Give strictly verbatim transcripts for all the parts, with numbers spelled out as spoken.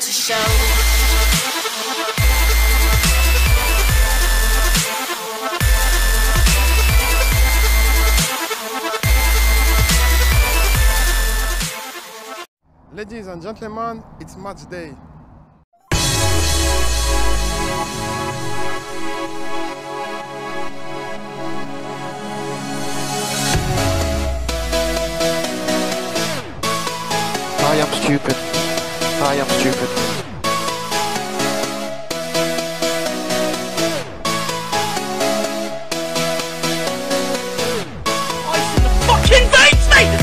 to show. Ladies and gentlemen, it's match day. I am stupid. I am stupid. Ice in the fucking veins, mate!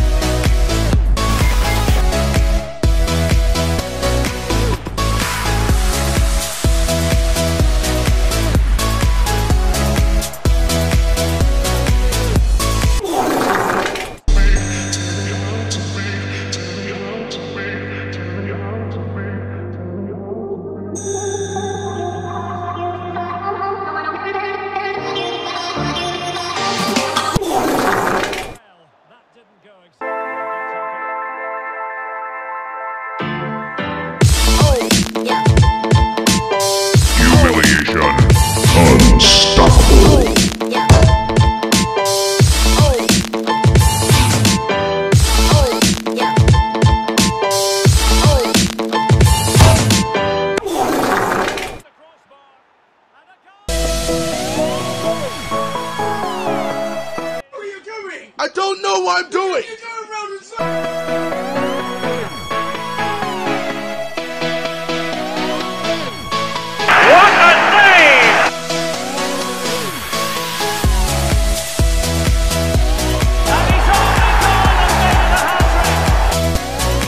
Unstoppable. I don't know what I'm doing! What a save! And he's only gone and made it a hat-trick!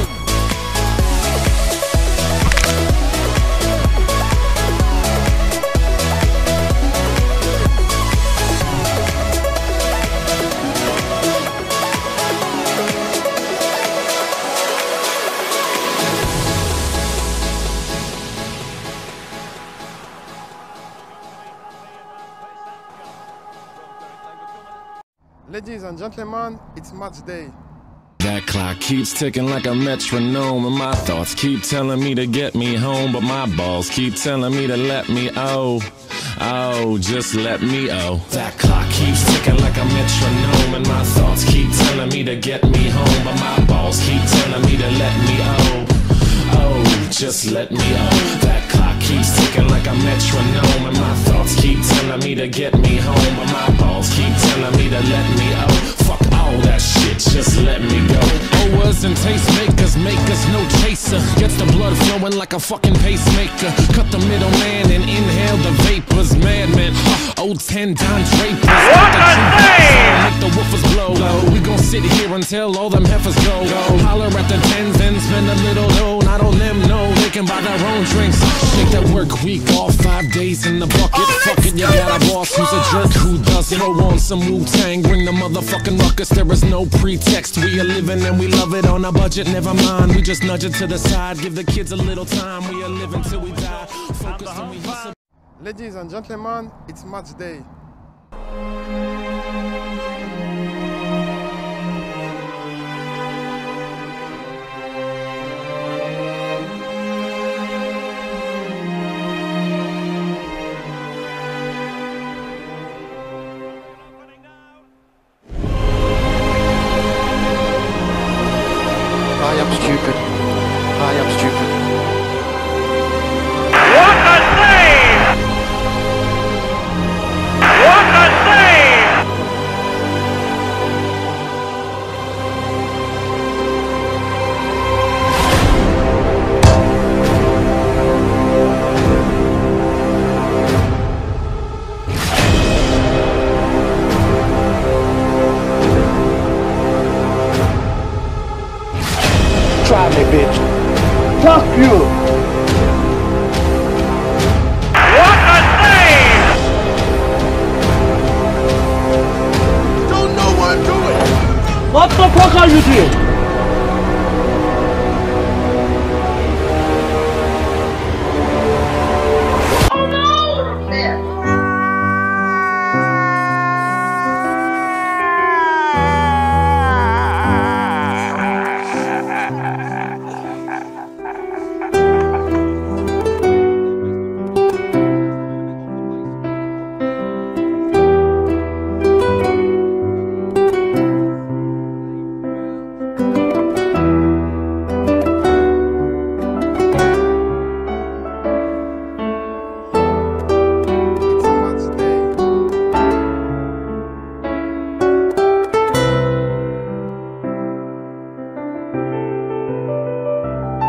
Ladies and gentlemen, it's match day. That clock keeps ticking like a metronome, and my thoughts keep telling me to get me home, but my balls keep telling me to let me oh, oh, just let me oh. That clock keeps ticking like a metronome, and my thoughts keep telling me to get me home, but my balls keep telling me to let me oh, oh, just let me oh. That clock keeps ticking like a metronome, and my thoughts keep telling me to get me home, but my balls keep telling me to let me oh. Fuck all that shit, just let me go. Owers and tastemakers make us no chaser. Gets the blood flowing like a fucking pacemaker. Cut the middleman and inhale the vapors. Madman, uh, old ten Don Drapers. What a save! Make the woofers blow. We gon' sit here until all them heifers go. Holler at the tens and spend a little dough. Not all them know they can buy their own drinks. Take that work week off, five days in the bucket. Fuck it, you got a boss who's a jerk who doesn't. Throw on some Wu-Tang, bring the motherfucking ruckus. There is no pretext. We are living and we love it on a budget. Never mind, we just nudge it to the side. Give the kids a little time. We are living till we die. Focus and we hustle. Ladies and gentlemen, it's match day. I am stupid. I am stupid. What a save! What a save! Try me, bitch. Fuck you. What a save! Don't know what I'm doing! What the fuck are you doing?